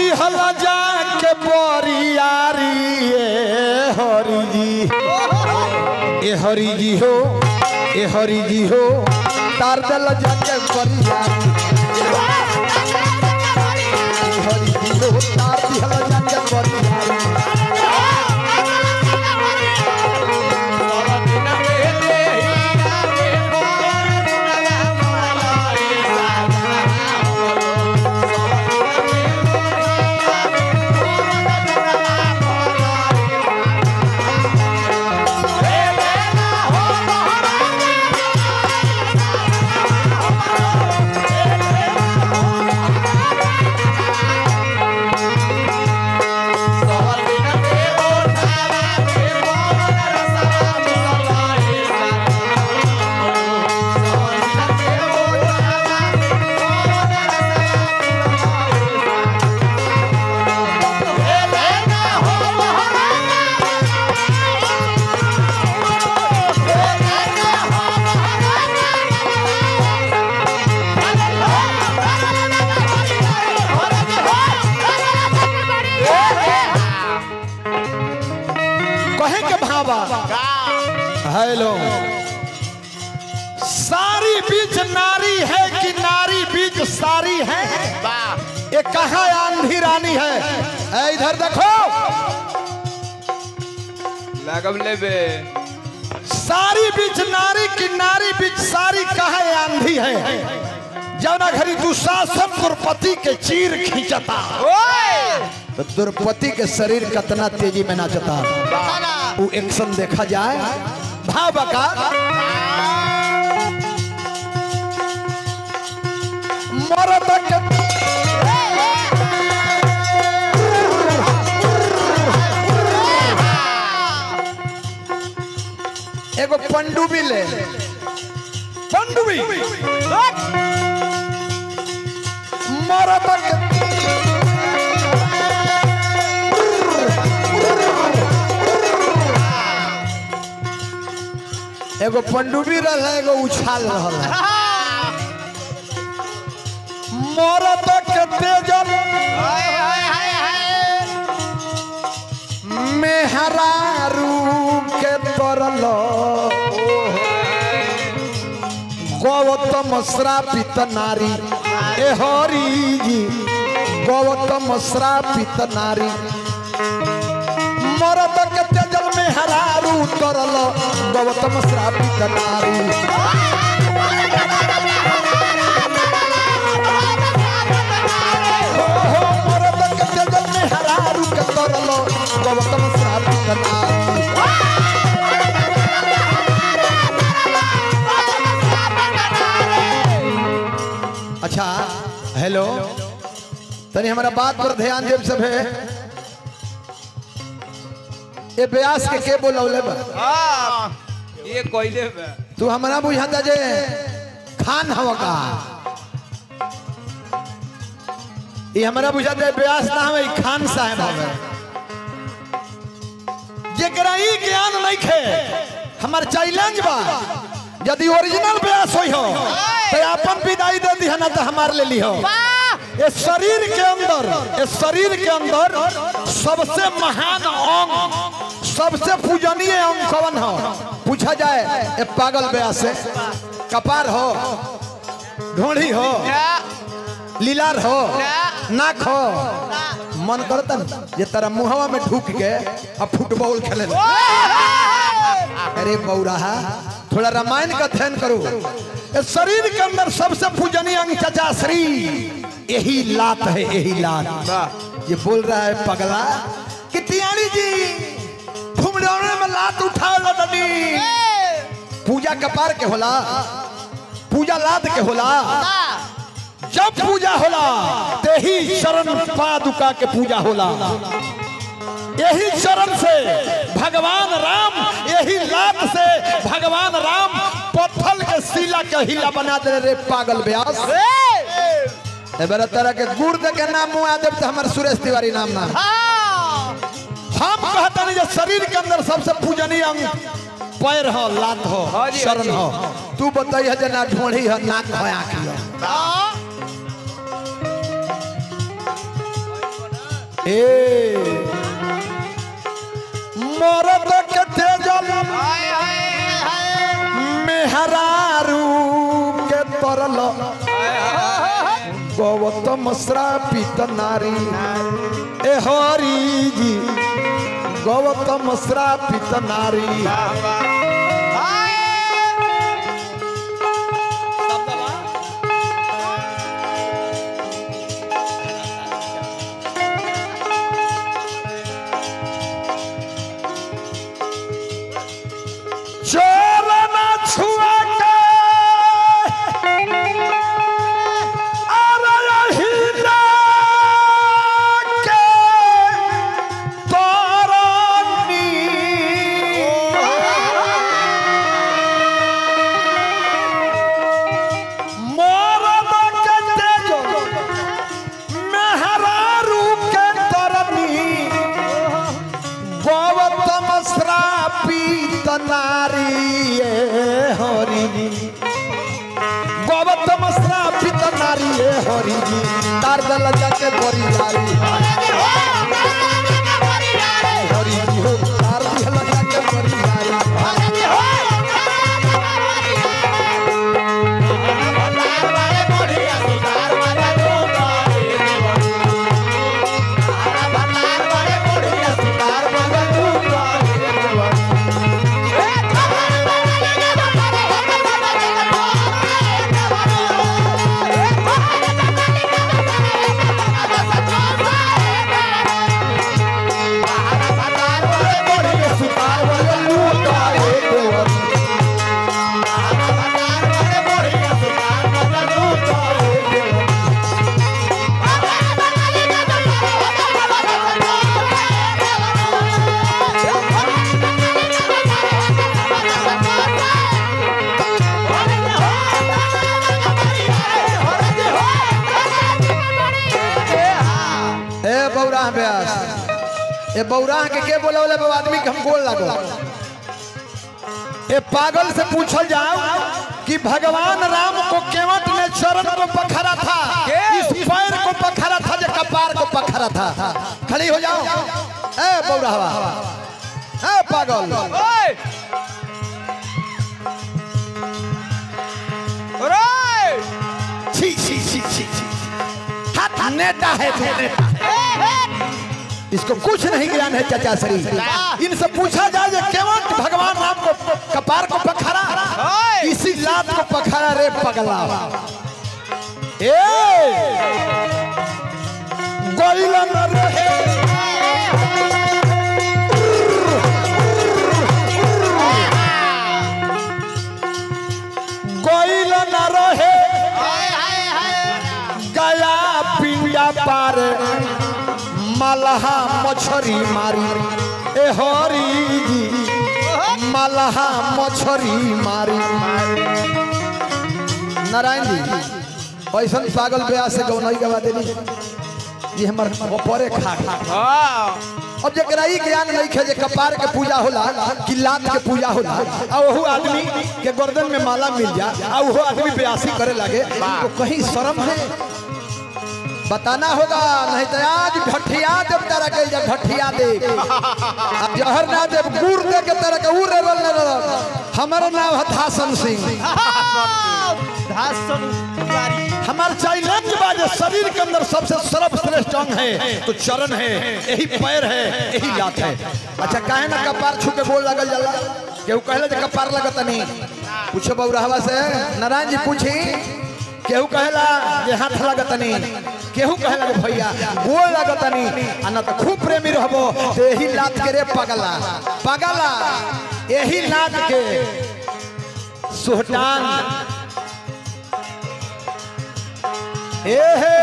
दिहल जाके बोरियारी हरि जी ए हरि जी हो ए हरि जी हो तार दिल जाके बोरियारी हरि जी हो तार दिहल जाके बोरियारी हेलो सारी बीच नारी है कि नारी बीच सारी है ये कहाँ आंधी रानी है इधर देखो लगम लेबे सारी बीच नारी की नारी बीच सारी कहाँ आंधी है जौना घड़ी दुशासन द्रौपदी के चीर खींचता तो द्रौपदी के शरीर कितना तेजी में नाचता वो एक्शन देखा जाए भाव का मरद के एगो पंडुबी ले पंडुबी मरद के एगो पंडुबी रहा एगो उछाल रहा मरद के तेजल मेहरारू के तरल गौतम श्रापित नारी ए हरि जी गौतम श्रापित नारी मरद के तेजल मेहरारू तरल गौतम श्रापित नारी मरद के तेजल मेहरारू के तरल गौतम श्रापित नारी अच्छा हेलो तनी हमारा बात पर ध्यान देव सब है ये ब्यास के बोलौले बा ये कोइले बा तू हमरा बुझाता जे खान हवा का ये हमरा बुझाता है ब्यास ना हवे खान साहब हवे जेकरा ई ज्ञान नहीं खे हमार चैलेंज बा यदि ओरिजिनल ब्यास होई हो तो अपन विदाई दे दी ना तो हमार ले ली हो इस शरीर के अंदर सबसे महान अंग सबसे पूजनीय अंग कौन हो पूछा जाए ए पागल ब्यास से कपार हो ढोड़ी हो लीलार हो नाक हो मन करता ये तेरा मुहवा में ढूक के अब फुटबॉल खेले अरे बौराहा थोड़ा रामायण का अध्ययन करो इस शरीर के अंदर सबसे पूजनीय अंग चाचा श्री यही लात है यही लात ये बोल रहा है पगला कि तियाड़ी जी घुमडौने में लात उठा लदनी पूजा कपार के होला पूजा लात के होला जब पूजा होला तेही शरण पादुका के पूजा होला यही चरण से भगवान राम यही लात से भगवान राम पत्थर के शिला के हिला बना दे रे पागल ब्यास एबार तरह के गुड़ दे के नाम मुआ देव तो हमारे सुरेश तिवारी नाम ना हम कहता नहीं शरीर के अंदर सबसे पूजनीय अंग पैर हो लात हो शरण हो तू बताइए जे ना ढोड़ी हो नाक हो आँखी हो ए मरद के तेजल मेहरारू के तरल गौतम श्रापित नारी ए हरि जी गौतम श्रापित नारी चरण छुआ के अरहिना के तरनी मरद के तेजल मेहरारू के तरनी गौतम श्रापित नारी हरि गौतम श्रापित नारी हरि तार दल जाके बड़ी नारी हरि हो तार दल जाके बड़ी नारी ए बौरा के बोला बोले आदमी के हम गोल लगो ए पागल से पूछल जाओ कि भगवान राम को केवट ने चरण को पखरा था इस पैर को पखरा था जो कपार को पखरा था खड़ी हो जाओ ए बौरा ए पागल छी छी छी छी हाथ नेता है नेता इसको कुछ नहीं ज्ञान है चाचा श्री इनसे पूछा जाए केवट भगवान राम को कपार को पखरा इसी लात को पखरा रे पगला गोइल न रहे गोइल न रहे गया पिंडा पार मलहा मछरी मारी ए हरि जी मलहा मछरी मारी नारायण जी ऐसा पागल ब्यास से गौनई गवा देनी जी हमर परे खा अब जरा ई ज्ञान नहीं खे जे कपार के पूजा होला कि लात के पूजा होला आ ओहू आदमी के गर्दन में माला मिल जा आ ओहू आदमी ब्यासी करे लगे तो कहीं शर्म है बताना होगा नहीं तो आज घटिया देव तरह के घटिया दे अब जहर ना देव गुड़ दे के तरह के उड़ हमारा नाम है धासन सिंह हमारे चैलेंज बाजे शरीर के अंदर सबसे सर्वश्रेष्ठ अंग है तो चरण है यही पैर है यही लात है अच्छा काहे ना कपार छू के बोल लगल जाला केहू कहले जे कपार लगत नहीं पूछो बौराहवा से नारायण जी पूछी केहू कहला जे हाथ लगत नहीं केहू कहला जे भैया गोल लगत नहीं आ न तो खूब प्रेमी रहबो तो यही लात के रे पगला पगला यही लात के सुहटान एहे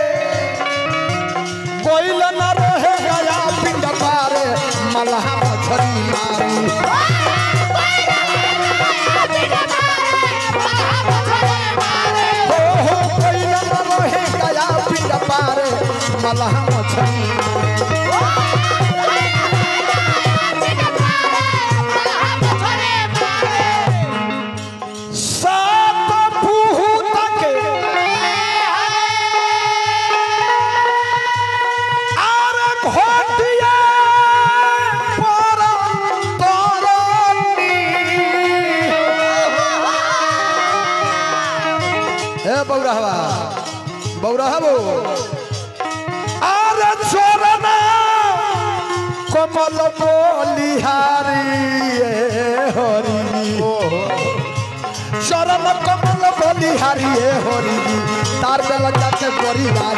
कोई न रहे गया पिंड पारे मलहा मछरी मारी पारे मलहा मछरी सात पूत के आर बौरहवा बौरहबो अरे चोरना कमल बोलिहारी हरि चरण कमल बोलिहारी हरि तार बेला जाके परिवार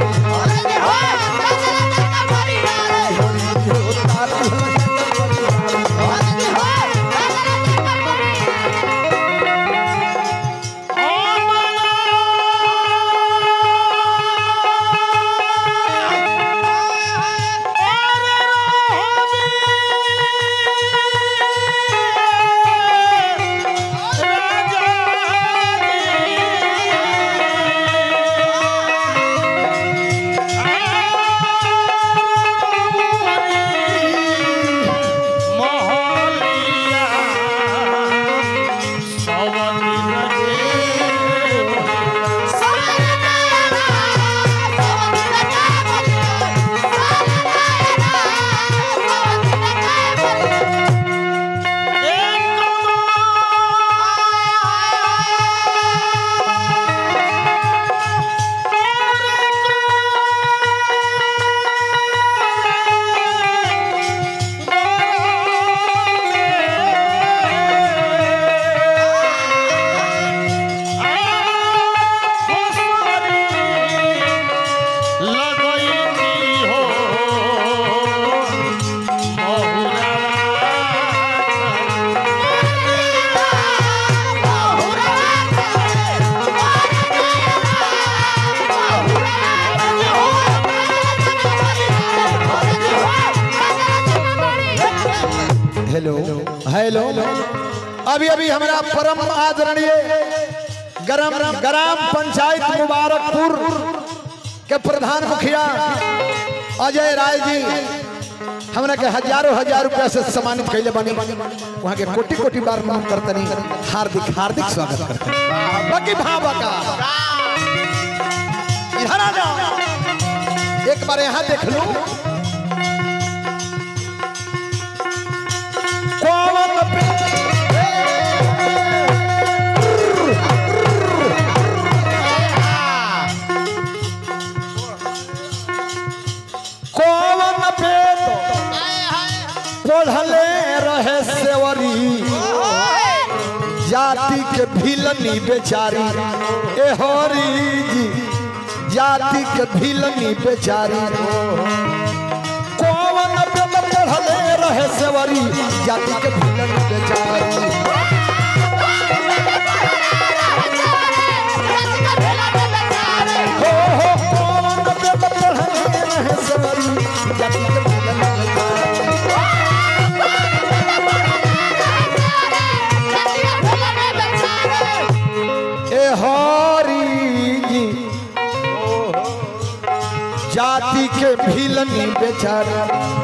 हेलो हेलो अभी अभी हमारा परम आदरणीय ग्राम पंचायत मुबारकपुर के प्रधान मुखिया अजय राय जी हमरा के हजारों हजार रुपया से सम्मानित कैले बनी वहाँ के कोटि कोटि बार मान करतनी हार्दिक हार्दिक स्वागत करते बाकी भावा का इधर आ जाओ एक बार यहाँ देख लो पढ़ले रहे सेवरी जाति के भिलनी बेचारी ए हरी जी जाति के भिलनी बेचारी कौन पढ़ले रहे सेवरी जाति के भिलनी बेचारी हो कौन पढ़ले रहे सेवरी जाति के भिलनी जाति के भिलनी बेचारा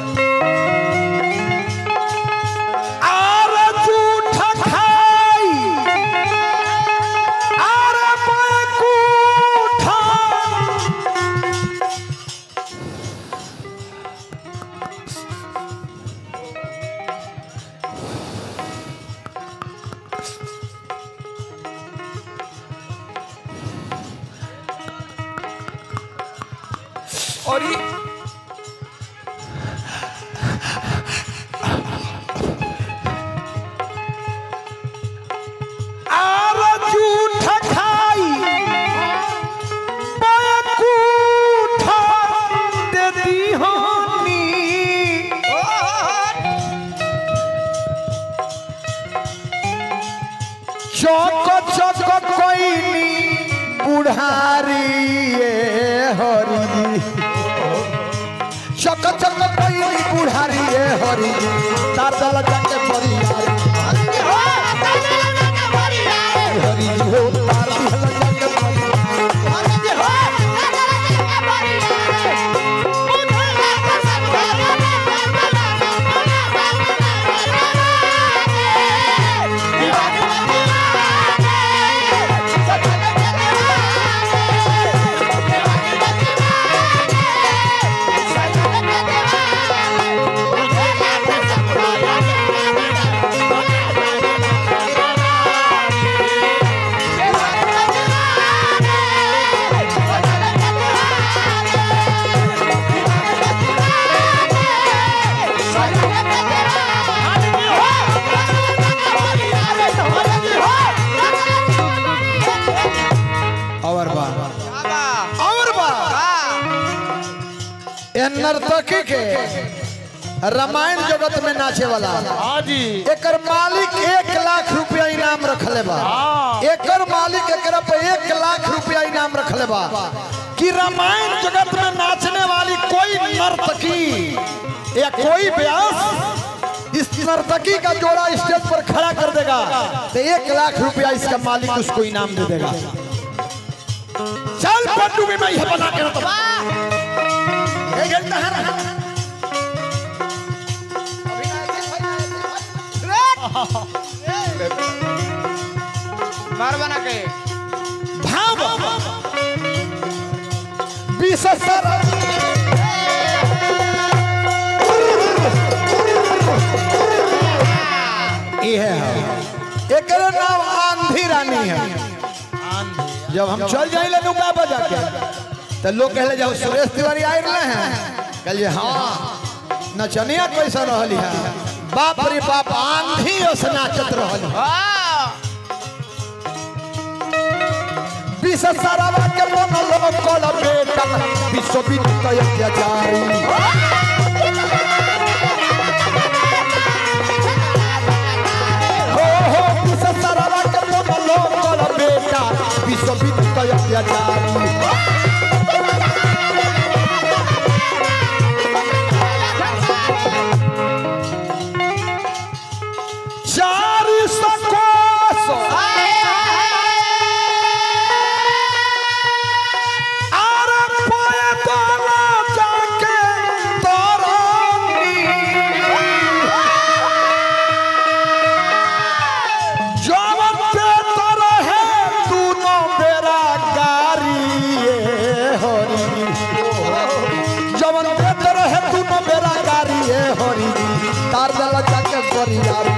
आरे झूठा खाई आरे बेकूठा और ये झूठा खाई बेकूठा देती होनी चौक चौक कोई बुढ़ारी हरी चक चक कोई बुढ़ारी हरी तार दल जाके परियारी हरी हो तार दल जाके नर्तकी के रामायण जगत में नाचे वाला हाँ जी एकर मालिक 1 लाख रुपया इनाम रखले बा। एकर मालिक एकरा पे 1 लाख रुपया इनाम रखले बा कि रामायण जगत में नाचने वाली कोई नर्तकी या कोई व्यास इस नर्तकी का जोड़ा स्टेज पर खड़ा कर देगा तो 1 लाख रुपया इसका मालिक उसको इनाम दे देगा। चल पटुबी में यह बना के तो मार बना के भाव 20 सारा एक नाम आंधी रानी है। जब हम चल जाइले नुका बजा के तो लोग कहले जाओ सुरेश तिवारी आए रहे हैं कहलिए हाँ नचनिया कैसा रहली है बाप रे बाप आंधी उस नाचत रहली। 20 सारा के मनलो कोल बेटा विश्वविद्यालय जारी हो 20 सारा के मनलो कोल बेटा विश्वविद्यालय जारी तार दला जाके